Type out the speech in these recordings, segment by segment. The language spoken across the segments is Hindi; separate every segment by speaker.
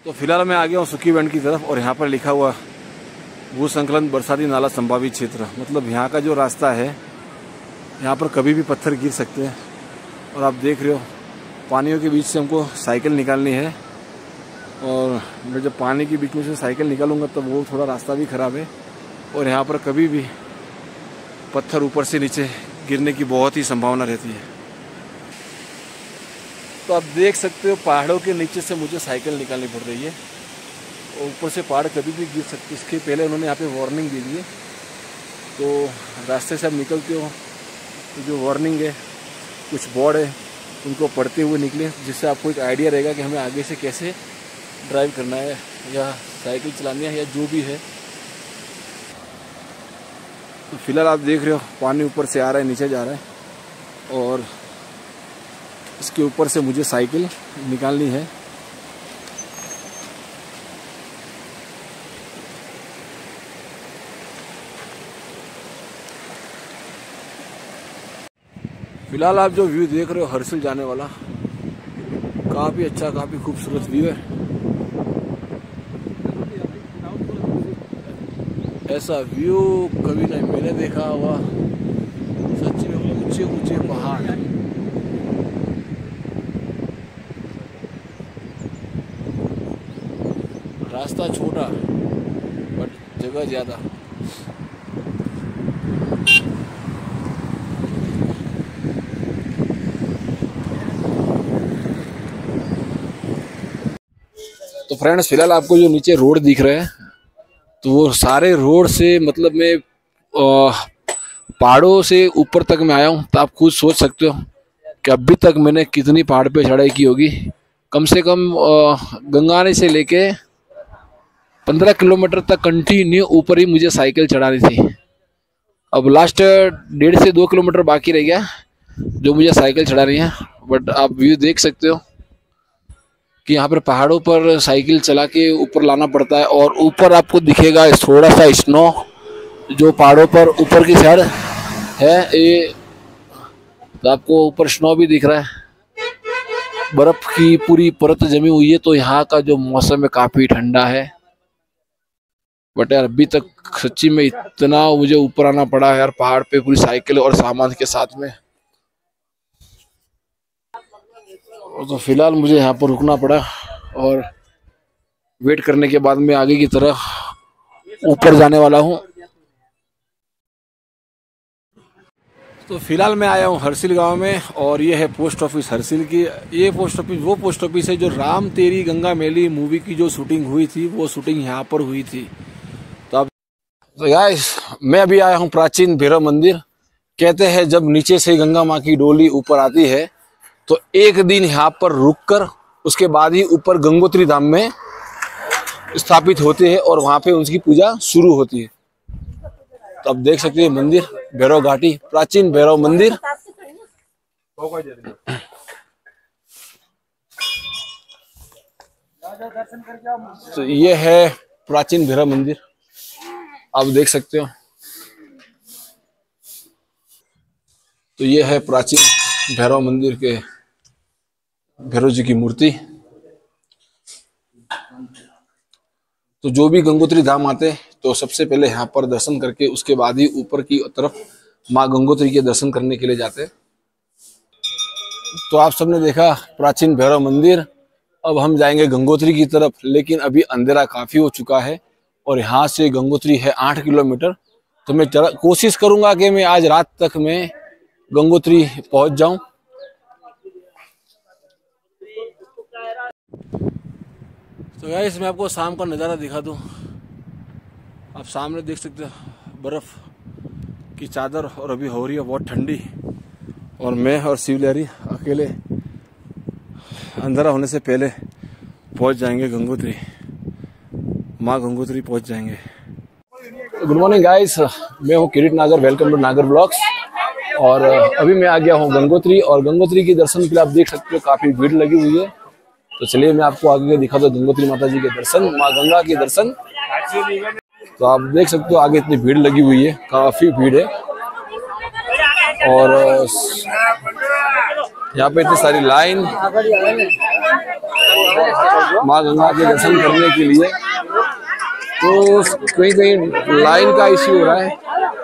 Speaker 1: तो फिलहाल मैं आ गया हूँ सुक्की बैंड की तरफ और यहाँ पर लिखा हुआ भू संकलन बरसाती नाला संभावित क्षेत्र, मतलब यहाँ का जो रास्ता है यहाँ पर कभी भी पत्थर गिर सकते हैं। और आप देख रहे हो पानियों के बीच से हमको साइकिल निकालनी है और मैं जब पानी के बीच में से साइकिल निकालूंगा तब वो थोड़ा रास्ता भी ख़राब है और यहाँ पर कभी भी पत्थर ऊपर से नीचे गिरने की बहुत ही संभावना रहती है। तो आप देख सकते हो पहाड़ों के नीचे से मुझे साइकिल निकालनी पड़ रही है और ऊपर से पहाड़ कभी भी गिर सकते। इसके पहले उन्होंने यहाँ पे वार्निंग दे दी है, तो रास्ते से आप निकलते हो तो जो वार्निंग है, कुछ बोर्ड है, उनको पढ़ते हुए निकले, जिससे आपको एक आइडिया रहेगा कि हमें आगे से कैसे ड्राइव करना है या साइकिल चलानी है या जो भी है। तो फिलहाल आप देख रहे हो पानी ऊपर से आ रहा है, नीचे जा रहा है और इसके ऊपर से मुझे साइकिल निकालनी है। फिलहाल आप जो व्यू देख रहे हो हर्सिल जाने वाला, काफ़ी अच्छा, काफ़ी खूबसूरत व्यू है। ऐसा व्यू कभी नहीं मैंने देखा हुआ, सच्ची में ऊंचे ऊंचे पहाड़, रास्ता छोटा बट जगह ज़्यादा। तो फ्रेंड्स फिलहाल आपको जो नीचे रोड दिख रहे हैं तो वो सारे रोड से, मतलब मैं पहाड़ों से ऊपर तक मैं आया हूँ। तो आप खुद सोच सकते हो कि अभी तक मैंने कितनी पहाड़ पे चढ़ाई की होगी। कम से कम गंगाने से लेके 15 किलोमीटर तक कंटिन्यू ऊपर ही मुझे साइकिल चढ़ानी थी। अब लास्ट 1.5 से 2 किलोमीटर बाकी रह गया जो मुझे साइकिल चढ़ानी है। बट आप व्यू देख सकते हो कि यहाँ पर पहाड़ों पर साइकिल चला के ऊपर लाना पड़ता है और ऊपर आपको दिखेगा थोड़ा सा स्नो जो पहाड़ों पर ऊपर की साइड है। ये तो आपको ऊपर स्नो भी दिख रहा है, बर्फ की पूरी परत जमी हुई है। तो यहाँ का जो मौसम है काफी ठंडा है। बट यार अभी तक सच्ची में इतना मुझे ऊपर आना पड़ा है यार, पहाड़ पे पूरी साइकिल और सामान के साथ में। तो फिलहाल मुझे यहाँ पर रुकना पड़ा और वेट करने के बाद मैं आगे की तरफ ऊपर जाने वाला हूँ। तो फिलहाल मैं आया हूँ हर्सिल गांव में और ये है पोस्ट ऑफिस हर्सिल की। ये पोस्ट ऑफिस वो पोस्ट ऑफिस है जो राम तेरी गंगा मैली मूवी की जो शूटिंग हुई थी वो शूटिंग यहाँ पर हुई थी। तो अब तो गाइस मैं अभी आया हूँ प्राचीन भैरव मंदिर। कहते हैं जब नीचे से गंगा माँ की डोली ऊपर आती है तो एक दिन यहाँ पर रुककर उसके बाद ही ऊपर गंगोत्री धाम में स्थापित होते हैं और वहां पे उनकी पूजा शुरू होती है। तो अब देख सकते हैं मंदिर भैरव घाटी, प्राचीन भैरव मंदिर। तो ये है प्राचीन भैरव मंदिर, आप देख सकते हो। तो ये है प्राचीन भैरव मंदिर के भैरव जी की मूर्ति। तो जो भी गंगोत्री धाम आते तो सबसे पहले यहाँ पर दर्शन करके उसके बाद ही ऊपर की तरफ माँ गंगोत्री के दर्शन करने के लिए जाते। तो आप सबने देखा प्राचीन भैरव मंदिर। अब हम जाएंगे गंगोत्री की तरफ, लेकिन अभी अंधेरा काफी हो चुका है और यहाँ से गंगोत्री है 8 किलोमीटर। तो मैं कोशिश करूंगा कि मैं आज रात तक मैं गंगोत्री पहुंच जाऊं। तो गाइस मैं आपको शाम का नज़ारा दिखा दूं। आप सामने देख सकते हो बर्फ़ की चादर और अभी हो रही है बहुत ठंडी और मैं और शिवलहरी अकेले अंधेरा होने से पहले पहुंच जाएंगे गंगोत्री, माँ गंगोत्री पहुंच जाएंगे। गुड मॉर्निंग गाइस, मैं हूँ किरीट नागर, वेलकम टू नागर ब्लॉग्स। और अभी मैं आ गया हूँ गंगोत्री और गंगोत्री के दर्शन के लिए आप देख सकते हो काफ़ी भीड़ लगी हुई है। तो चलिए मैं आपको आगे दिखा दूं गंगोत्री माता जी के दर्शन, माँ गंगा के दर्शन। तो आप देख सकते हो आगे इतनी भीड़ लगी हुई है, काफी भीड़ है। और
Speaker 2: यहाँ पे इतनी सारी लाइन माँ गंगा के दर्शन करने के लिए, तो कहीं कहीं लाइन का इश्यू हो रहा है।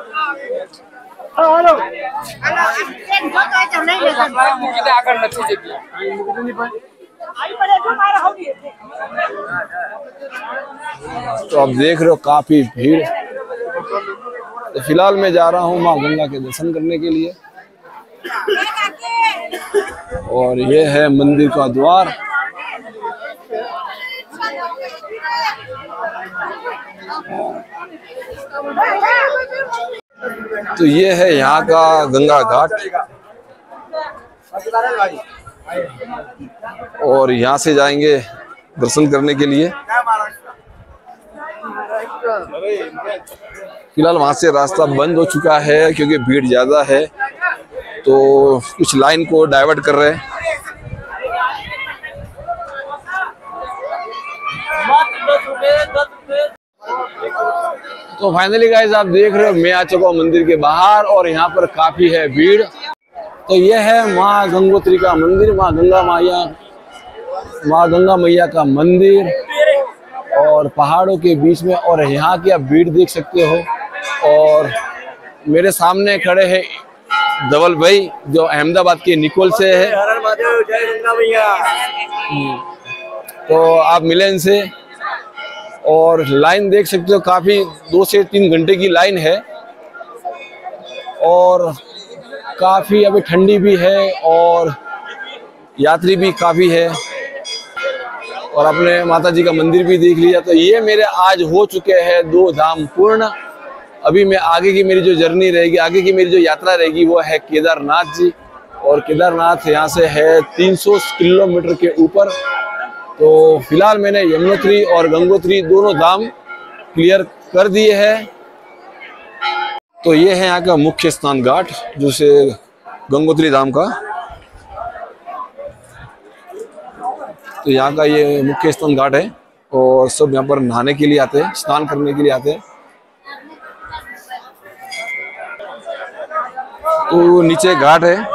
Speaker 2: तो आप देख रहे हो काफी भीड़। तो फिलहाल मैं जा रहा हूँ माँ गंगा के दर्शन करने के लिए, और ये है मंदिर का द्वार। तो ये है यहाँ का गंगा घाट, और यहाँ से जाएंगे दर्शन करने के लिए। फिलहाल वहां से रास्ता बंद हो चुका है क्योंकि भीड़ ज्यादा है, तो कुछ लाइन को डाइवर्ट कर रहे हैं। तो फाइनली गाइस आप देख रहे हो मैं आ चुका हूँ मंदिर के बाहर, और यहाँ पर काफी है भीड़। तो यह है माँ गंगोत्री का मंदिर, माँ गंगा मैया का मंदिर, और पहाड़ों के बीच में। और यहाँ की आप भीड़ देख सकते हो। और मेरे सामने खड़े हैं धवल भाई, जो अहमदाबाद के निकोल से है। तो आप मिले इनसे, और लाइन देख सकते हो काफी 2 से 3 घंटे की लाइन है, और काफी अभी ठंडी भी है और यात्री भी काफी है। और आपने माता जी का मंदिर भी देख लिया। तो ये मेरे आज हो चुके हैं 2 धाम पूर्ण। अभी मैं आगे की मेरी जो जर्नी रहेगी, आगे की मेरी जो यात्रा रहेगी, वो है केदारनाथ जी। और केदारनाथ यहाँ से है 300 किलोमीटर के ऊपर। तो फिलहाल मैंने यमुनोत्री और गंगोत्री दोनों धाम क्लियर कर दिए हैं। तो ये है यहाँ का मुख्य स्नान घाट, जो से गंगोत्री धाम का। तो यहाँ का ये मुख्य स्नान घाट है, और सब यहाँ पर नहाने के लिए आते हैं, स्नान करने के लिए आते हैं। तो नीचे घाट है।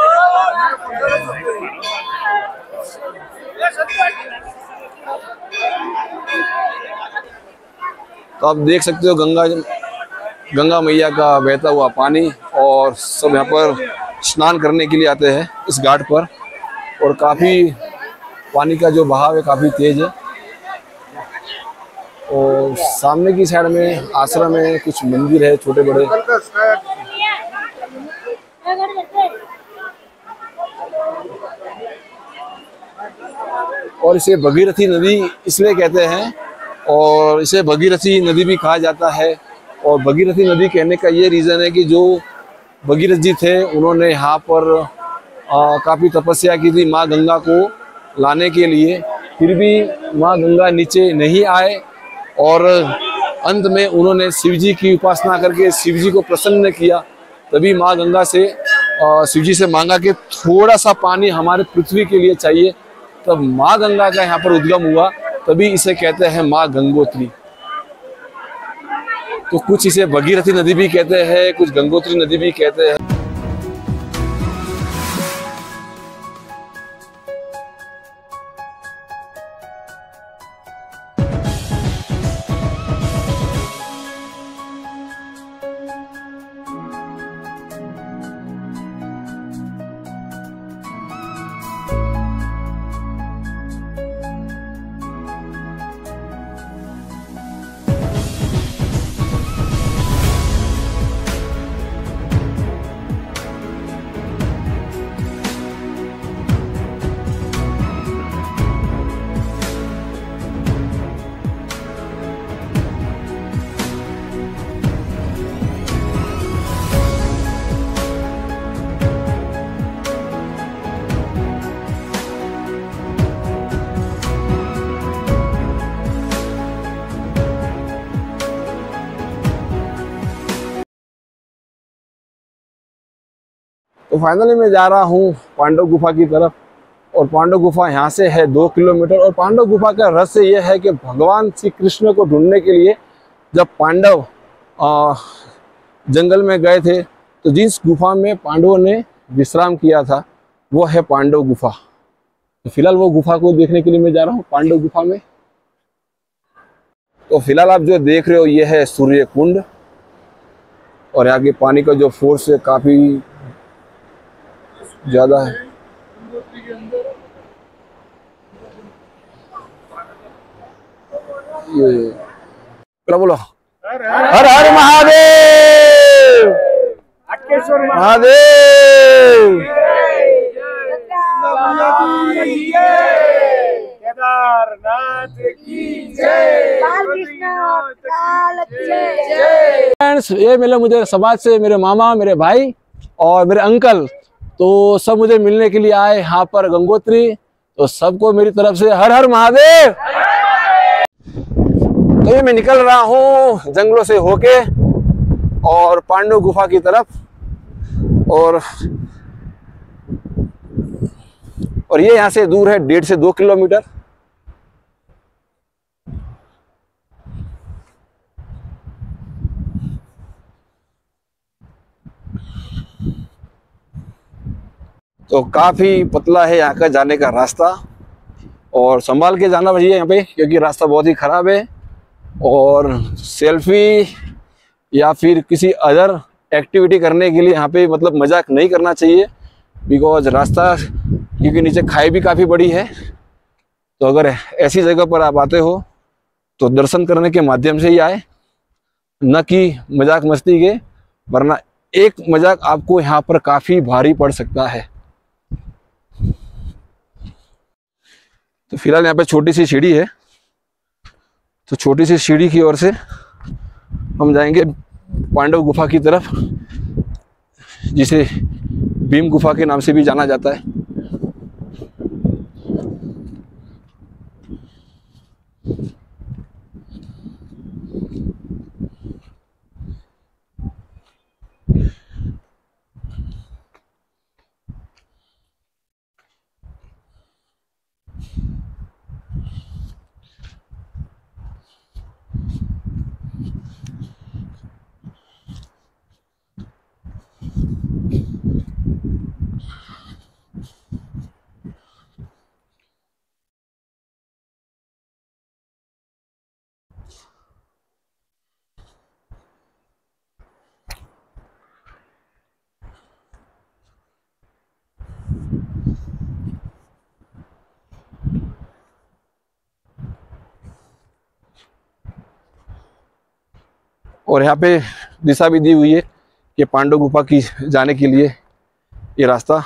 Speaker 2: तो आप देख सकते हो गंगा मैया का बहता हुआ पानी, और सब यहाँ पर स्नान करने के लिए आते हैं इस घाट पर। और काफ़ी पानी का जो बहाव है काफ़ी तेज है। और सामने की साइड में आश्रम है, कुछ मंदिर है छोटे बड़े। और इसे भगीरथी नदी इसलिए कहते हैं, और इसे भगीरथी नदी भी कहा जाता है। और भगीरथी नदी कहने का ये रीज़न है कि जो भगीरथ जी थे, उन्होंने यहाँ पर काफ़ी तपस्या की थी माँ गंगा को लाने के लिए। फिर भी माँ गंगा नीचे नहीं आए, और अंत में उन्होंने शिव जी की उपासना करके शिव जी को प्रसन्न किया। तभी माँ गंगा से शिव जी से मांगा कि थोड़ा सा पानी हमारे पृथ्वी के लिए चाहिए, तब माँ गंगा का यहाँ पर उद्गम हुआ। तभी इसे कहते हैं माँ गंगोत्री। तो कुछ इसे भगीरथी नदी भी कहते हैं, कुछ गंगोत्री नदी भी कहते हैं। तो फाइनली मैं जा रहा हूँ पांडव गुफा की तरफ। और पांडव गुफा यहाँ से है 2 किलोमीटर। और पांडव गुफा का रहस्य यह है कि भगवान श्री कृष्ण को ढूंढने के लिए जब पांडव जंगल में गए थे, तो जिस गुफा में पांडवों ने विश्राम किया था, वो है पांडव गुफा। तो फिलहाल वो गुफा को देखने के लिए मैं जा रहा हूँ पांडव गुफा में। तो फिलहाल आप जो देख रहे हो ये है सूर्य कुंड, और यहाँ के पानी का जो फोर्स है काफी ज्यादा है। ये बोलो बोलो, हर हर महादेव, महादेव।
Speaker 3: केदारनाथ की जय।
Speaker 2: फ्रेंड्स, ये मिले मुझे समाज से मेरे मामा, मेरे भाई और मेरे अंकल। तो सब मुझे मिलने के लिए आए यहाँ पर गंगोत्री। तो सबको मेरी तरफ से हर हर महादेव। तो ये मैं निकल रहा हूँ जंगलों से होके और पांडव गुफा की तरफ। और ये यहाँ से दूर है 1.5 से 2 किलोमीटर। तो काफी पतला है यहाँ का जाने का रास्ता, और संभाल के जाना भैया यहाँ पे, क्योंकि रास्ता बहुत ही खराब है। और सेल्फी या फिर किसी अदर एक्टिविटी करने के लिए यहाँ पे मतलब मजाक नहीं करना चाहिए, बिकॉज रास्ता क्योंकि नीचे खाई भी काफ़ी बड़ी है। तो अगर ऐसी जगह पर आप आते हो तो दर्शन करने के माध्यम से ही आए, न कि मजाक मस्ती के, वरना एक मजाक आपको यहाँ पर काफ़ी भारी पड़ सकता है। तो फिलहाल यहाँ पे छोटी सी सीढ़ी है, तो छोटी सी सीढ़ी की ओर से हम जाएंगे पांडव गुफा की तरफ, जिसे भीम गुफा के नाम से भी जाना जाता है। और यहाँ पे दिशा भी दी हुई है कि पांडव गुफा की जाने के लिए ये रास्ता।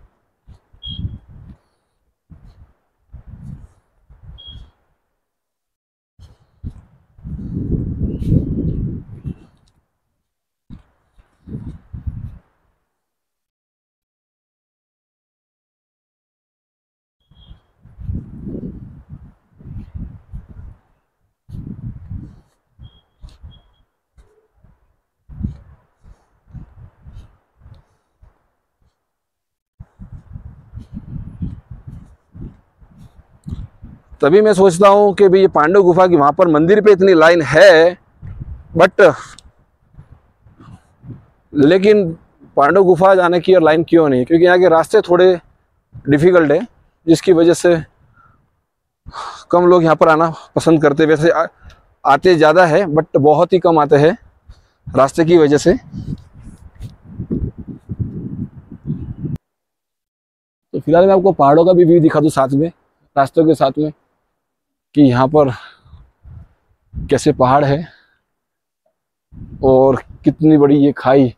Speaker 2: तभी मैं सोचता हूँ कि भाई ये पांडव गुफा की वहां पर मंदिर पे इतनी लाइन है, बट लेकिन पांडव गुफा जाने की और लाइन क्यों नहीं? क्योंकि यहाँ के रास्ते थोड़े डिफिकल्ट है, जिसकी वजह से कम लोग यहाँ पर आना पसंद करते। वैसे आते ज़्यादा है, बट बहुत ही कम आते हैं रास्ते की वजह से। तो फिलहाल मैं आपको पहाड़ों का भी व्यू दिखा दूँ साथ में, रास्तों के साथ में, कि यहाँ पर कैसे पहाड़ है और कितनी बड़ी ये खाई।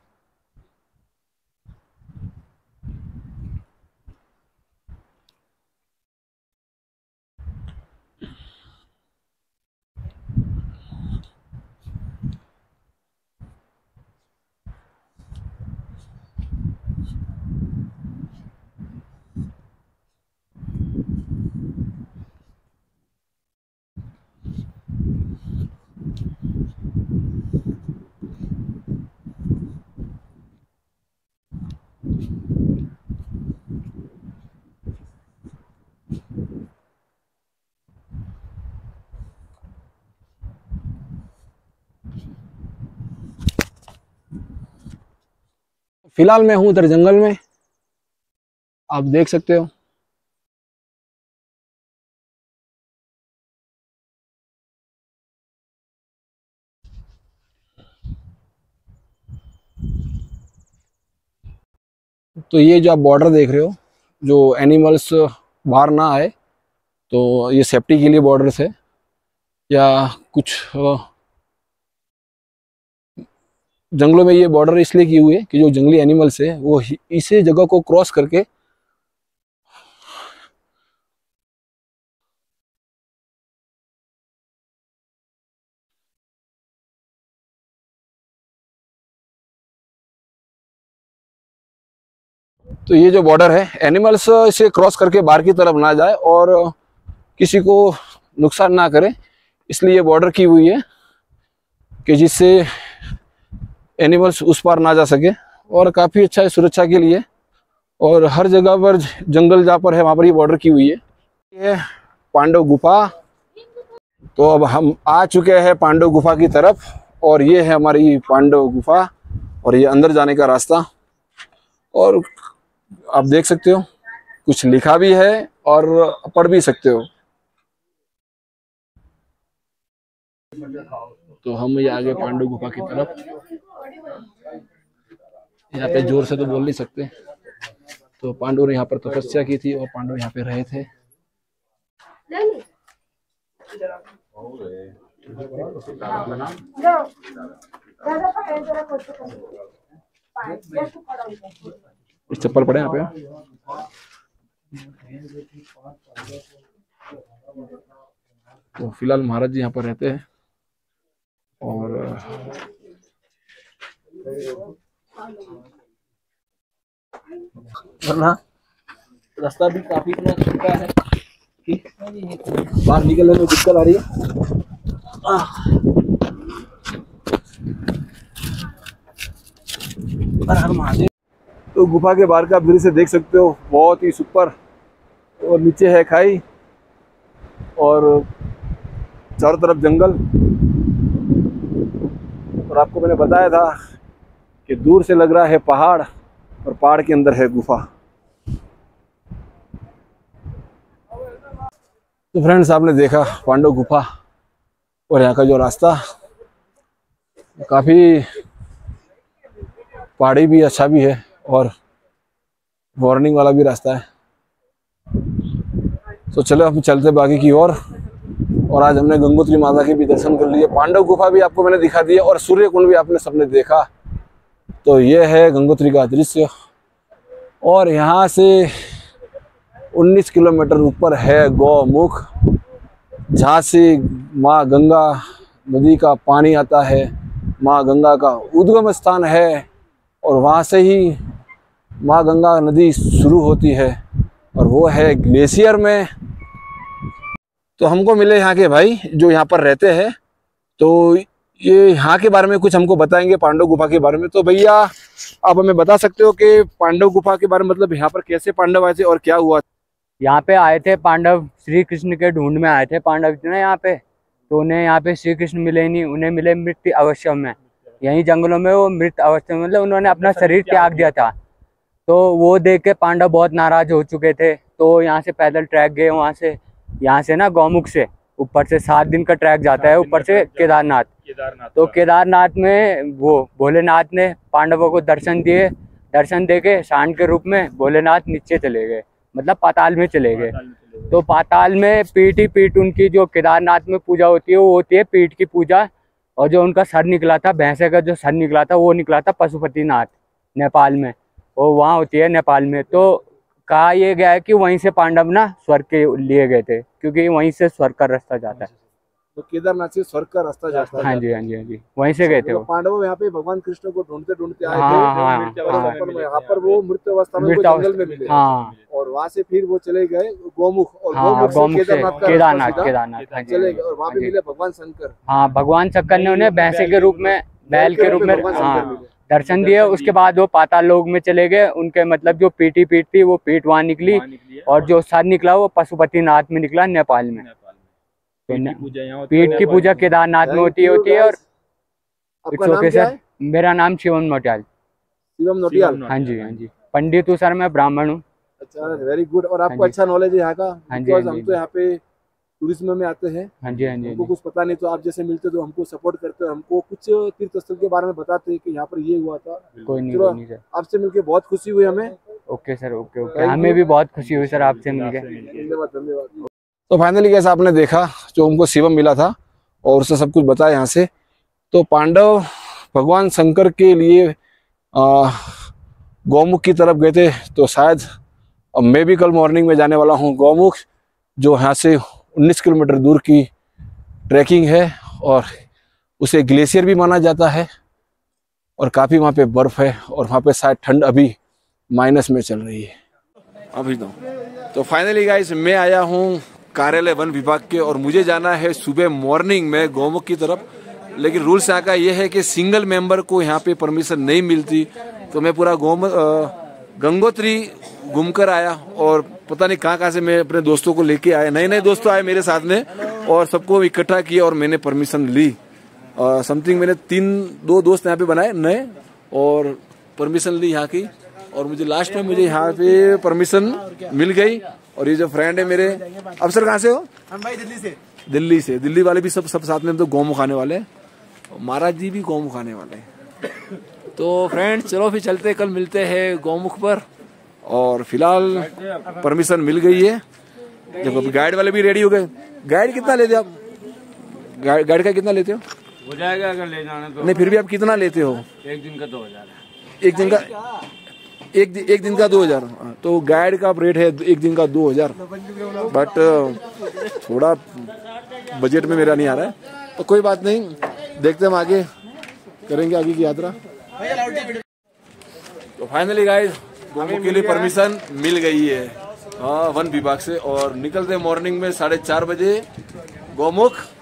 Speaker 2: फिलहाल मैं हूँ उधर जंगल में। आप देख सकते हो। तो ये जो आप बॉर्डर देख रहे हो, जो एनिमल्स बाहर ना आए, तो ये सेफ्टी के लिए बॉर्डर्स है, या कुछ जंगलों में ये बॉर्डर इसलिए किए हुए कि जो जंगली एनिमल्स है वो इसी जगह को क्रॉस करके तो ये जो बॉर्डर है, एनिमल्स इसे क्रॉस करके बाहर की तरफ ना जाए और किसी को नुकसान ना करे, इसलिए ये बॉर्डर की हुई है कि जिससे एनिमल्स उस पार ना जा सके। और काफ़ी अच्छा है सुरक्षा के लिए। और हर जगह पर जंगल जहाँ पर है वहाँ पर ये बॉर्डर की हुई है। ये पांडव गुफा। तो अब हम आ चुके हैं पांडव गुफा की तरफ, और ये है हमारी पांडव गुफा, और ये अंदर जाने का रास्ता। और आप देख सकते हो कुछ लिखा भी है और पढ़ भी सकते हो। तो हम ये आगे पांडव गुफा की तरफ, यहाँ पे जोर से तो बोल नहीं सकते। तो पांडव ने यहाँ पर तपस्या की थी और पांडव यहाँ पे रहे थे। चप्पल पड़े यहाँ पे। तो फिलहाल महाराज जी यहाँ पर रहते हैं। और वरना रास्ता भी काफी इतना छोटा है कि बाहर निकलने में दिक्कत आ रही है। हर महादेव। तो गुफा के बाहर का आप दृश्य देख सकते हो, बहुत ही सुपर। और नीचे है खाई और चारों तरफ जंगल। और आपको मैंने बताया था कि दूर से लग रहा है पहाड़, और पहाड़ के अंदर है गुफा। तो फ्रेंड्स, आपने देखा पांडव गुफा और यहाँ का जो रास्ता काफ़ी पहाड़ी भी अच्छा भी है और वार्निंग वाला भी रास्ता है। तो चलो हम चलते बाकी की ओर। और आज हमने गंगोत्री माता के भी दर्शन कर लिए, पांडव गुफा भी आपको मैंने दिखा दी, और सूर्य कुंड भी आपने सबने देखा। तो ये है गंगोत्री का दृश्य। और यहाँ से 19 किलोमीटर ऊपर है गौमुख, जहाँ से माँ गंगा नदी का पानी आता है। माँ गंगा का उद्गम स्थान है, और वहाँ से ही माँ गंगा नदी शुरू होती है, और वो है ग्लेशियर में। तो हमको मिले यहाँ के भाई जो यहाँ पर रहते हैं, तो ये यहाँ के बारे में कुछ हमको बताएंगे, पांडव गुफा के बारे में। तो भैया, आप हमें बता सकते हो कि पांडव गुफा के बारे में, मतलब यहाँ पर कैसे पांडव आए थे और क्या हुआ?
Speaker 4: यहाँ पे आए थे पांडव, श्री कृष्ण के ढूंढ में आए थे पांडव इतने यहाँ पे। तो उन्हें यहाँ पे श्री कृष्ण मिले नहीं, उन्हें मिले मृत अवस्था में, यहीं जंगलों में। वो मृत अवस्था में, मतलब उन्होंने अपना शरीर त्याग दिया था। तो वो देख के पांडव बहुत नाराज हो चुके थे। तो यहाँ से पैदल ट्रैक गए, यहाँ से ना गौमुख से ऊपर से 7 दिन का ट्रैक जाता है ऊपर से केदारनाथ। तो केदारनाथ में वो भोलेनाथ ने पांडवों को दर्शन दिए। दर्शन देके शांत के रूप में भोलेनाथ नीचे चले गए, मतलब पाताल में चले गए। तो पाताल में पीठ ही पीठ उनकी जो केदारनाथ में पूजा होती है वो होती है पीठ की पूजा। और जो उनका सर निकला था, भैंसे का जो सर निकला था, वो निकला था पशुपतिनाथ नेपाल में, वो वहाँ होती है नेपाल में। तो कहा यह गया है कि वहीं से पांडव ना स्वर्ग के लिए गए थे, क्योंकि वहीं से स्वर्ग का रास्ता जाता है।
Speaker 2: तो केदारनाथ से स्वर्ग का रास्ता जाता है।
Speaker 4: हाँ जी, हाँ जी, हाँ जी, वहीं से गए थे वो।
Speaker 2: पांडव यहाँ पे भगवान कृष्ण को ढूंढते ढूंढते आए थे।
Speaker 4: यहाँ
Speaker 2: पर वो मृत अवस्था में जंगल में मिले।
Speaker 4: हाँ,
Speaker 2: और वहाँ से फिर वो चले गए गौमुख, और
Speaker 4: गौमुख से केदारनाथ
Speaker 2: चले गए, और वहाँ पे मिले भगवान शंकर।
Speaker 4: हाँ, भगवान शंकर ने उन्हें भैंसे के रूप में, बैल के रूप में दर्शन दिए। उसके बाद वो पाताल लोक में चले गए। उनके मतलब जो पीठ थी वो पीठ वहाँ निकली, और जो सर निकला वो पशुपतिनाथ में निकला, नेपाल में। पीठ की पूजा केदारनाथ में होती है। और मेरा नाम शिवम नोटियाल।
Speaker 2: शिवम नोटियाल।
Speaker 4: हाँ जी, हाँ जी। पंडित हूँ सर, मैं ब्राह्मण हूँ।
Speaker 2: अच्छा, वेरी गुड। और आपको
Speaker 4: हाँ जी।
Speaker 2: अच्छा नॉलेज है यहाँ का?
Speaker 4: हाँ जी,
Speaker 2: बिकॉज
Speaker 4: हाँ जी,
Speaker 2: हम तो यहाँ पे टूरिज्म में आते हैं,
Speaker 4: हाँ जी, हाँ जी, हाँ
Speaker 2: हमको
Speaker 4: जी।
Speaker 2: कुछ पता नहीं, तो आप जैसे मिलते तो हमको सपोर्ट करते हो, हमको कुछ तीर्थ स्थल के बारे में बताते कि यहाँ पर ये हुआ था।
Speaker 4: कोई नहीं,
Speaker 2: चलो,
Speaker 4: कोई नहीं सर।
Speaker 2: आपसे मिलके बहुत खुशी हुई हमें।
Speaker 4: Okay sir, okay okay,
Speaker 2: Thank
Speaker 4: हमें
Speaker 2: you.
Speaker 4: भी बहुत खुशी हुई सर आपसे मिलके।
Speaker 2: धन्यवाद, धन्यवाद। तो फाइनली जैसा आपने देखा, जो हमको शिवम मिला था और उसने सब कुछ बताया यहाँ से। तो पांडव भगवान शंकर के लिए गौमुख की तरफ गए थे, तो शायद अब मैं भी कल मॉर्निंग में जाने वाला हूँ गौमुख, जो यहाँ से 19 किलोमीटर दूर की ट्रैकिंग है और उसे ग्लेशियर भी माना जाता है और काफ़ी वहाँ पे बर्फ़ है और वहाँ पे शायद ठंड अभी माइनस में चल रही है अभी तो फाइनली गाइस मैं आया हूँ कार्यालय वन विभाग के और मुझे जाना है सुबह मॉर्निंग में गौमुख की तरफ। लेकिन रूल्स यहाँ का ये है कि सिंगल मेंबर को यहाँ पे परमिशन नहीं मिलती। तो मैं पूरा गंगोत्री घूमकर आया और पता नहीं कहाँ से मैं अपने दोस्तों को लेके आया, नए नए दोस्तों आए मेरे साथ में और सबको इकट्ठा किया और मैंने परमिशन ली। समथिंग मैंने 2 दोस्त यहाँ पे बनाए नए और परमिशन ली यहाँ की, और मुझे लास्ट में मुझे यहाँ पे परमिशन मिल गई। और ये जो फ्रेंड है मेरे, अफसर कहाँ से हो?
Speaker 3: हम भाई
Speaker 2: दिल्ली से। दिल्ली वाले भी सब साथ में तो गौमुख आने वाले हैं, महाराज जी भी गौमुख आने वाले हैं। तो फ्रेंड चलो फिर चलते, कल मिलते हैं गौमुख पर। और फिलहाल परमिशन मिल गई है, जब अभी गाइड वाले भी रेडी हो गए। गाइड कितना लेते हो आप? गाइड का कितना लेते हो?
Speaker 3: हो जाएगा अगर ले जाना तो।
Speaker 2: नहीं फिर भी आप कितना लेते हो?
Speaker 3: एक दिन का 2000।
Speaker 2: एक दिन का एक दिन का 2000। तो गाइड का रेट है एक दिन का 2000, बट थोड़ा बजट में मेरा नहीं आ रहा है, तो कोई बात नहीं, देखते हम आगे करेंगे आगे की यात्रा। तो फाइनली गाइस गौमुख के लिए परमिशन मिल गई है वन विभाग से और निकलते मॉर्निंग में 4:30 बजे गौमुख।